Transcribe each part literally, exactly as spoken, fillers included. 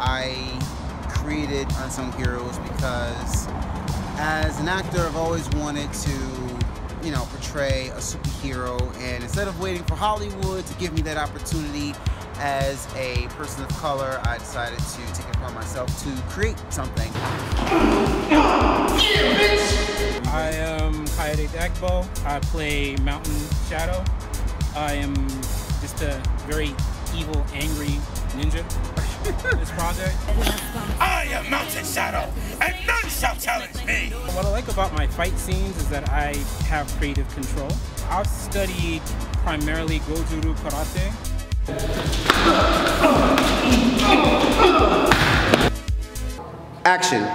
I created Unsung Heroes because as an actor, I've always wanted to, you know, portray a superhero, and instead of waiting for Hollywood to give me that opportunity as a person of color, I decided to take it upon myself to create something. I am Oluwakayode Dagbo. I play Mountain Shadow. I am just a very evil, angry ninja in this project. I am Mountain Shadow, and none shall challenge me! What I like about my fight scenes is that I have creative control. I've studied primarily Gojuru Karate. Action.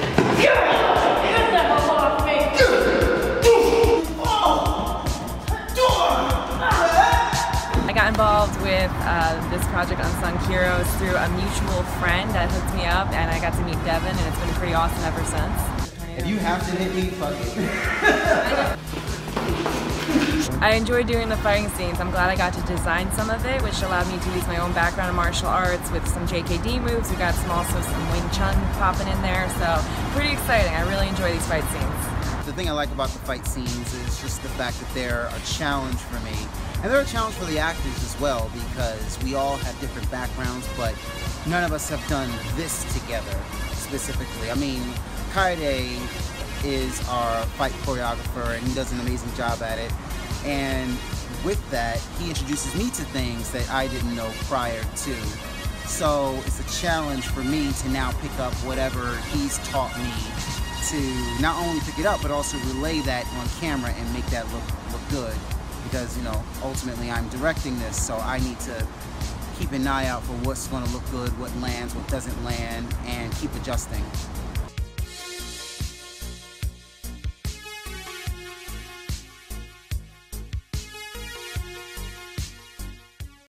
I got involved with uh, this project Unsung Heroes through a mutual friend that hooked me up, and I got to meet Devin, and it's been pretty awesome ever since. If you have to hit me, fuck it. I enjoy doing the fighting scenes. I'm glad I got to design some of it, which allowed me to use my own background in martial arts with some J K D moves. We got some also some Wing Chun popping in there, so pretty exciting. I really enjoy these fight scenes. The thing I like about the fight scenes is just the fact that they're a challenge for me. And they're a challenge for the actors as well, because we all have different backgrounds, but none of us have done this together specifically. I mean, Kaede is our fight choreographer, and he does an amazing job at it. And with that, he introduces me to things that I didn't know prior to. So it's a challenge for me to now pick up whatever he's taught me, to not only pick it up, but also relay that on camera and make that look, look good. Because, you know, ultimately I'm directing this, so I need to keep an eye out for what's going to look good, what lands, what doesn't land, and keep adjusting.